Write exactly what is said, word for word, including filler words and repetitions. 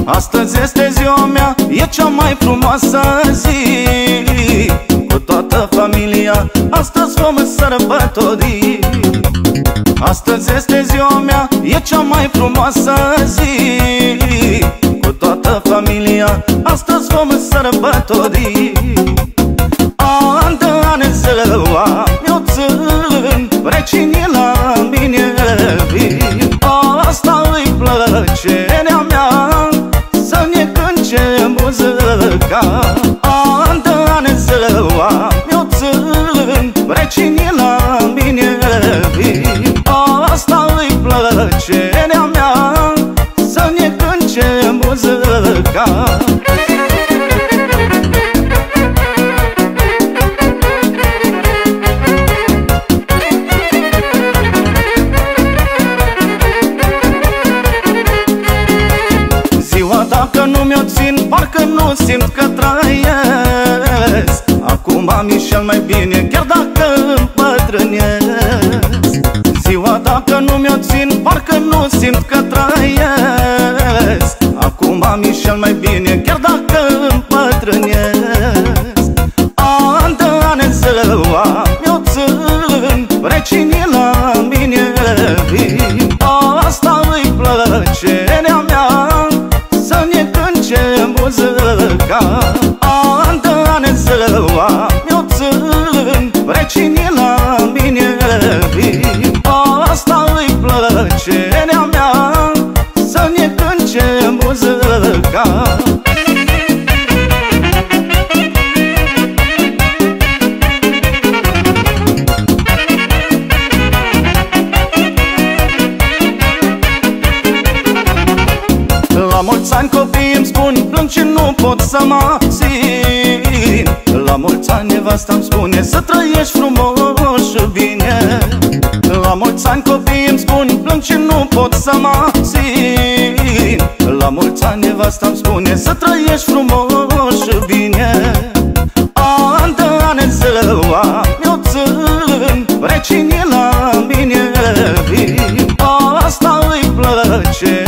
Astăzi este ziua mea, e cea mai frumoasă zi. Cu toată familia, astăzi vom sărbători. Astăzi este ziua mea, e cea mai frumoasă zi. Cu toată familia, astăzi vom sărbători. An de an ziua mi-o țin, vecinii la mine vin. Asta îi plăcerea mea, să ne cânce muzica. An de an ziua mi-o țin, vecinii la mine vin. Asta îi plăcerea mea, să ne cânce muzica. Dacă nu mi-o țin, parcă nu simt că trăiesc. Acum am cel mai bine, chiar dacă împătrânesc. Ziua dacă nu mi-o țin, parcă nu simt că trăiesc. Acum am cel mai bine, chiar dacă împătrânesc. An de an ziua mi-o țin, vecinii la mine vin. Asta îi plăcerea mea, să ne cânce muzica. An de an ziua mi-o țin, vecinii la mine vin. Asta îi plăcerea mea, să ne cânce muzica. La mulți ani copiii îmi spun, plâng și nu pot să mă abțin. La mulți ani nevasta-mi spune, să trăiești frumos și bine. La mulți ani copiii îmi spun, plâng și nu pot să mă abțin. La mulți ani nevasta-mi spune, să trăiești frumos și bine. An de an ziua mi-o țin, vecinii la mine vin. Asta îi place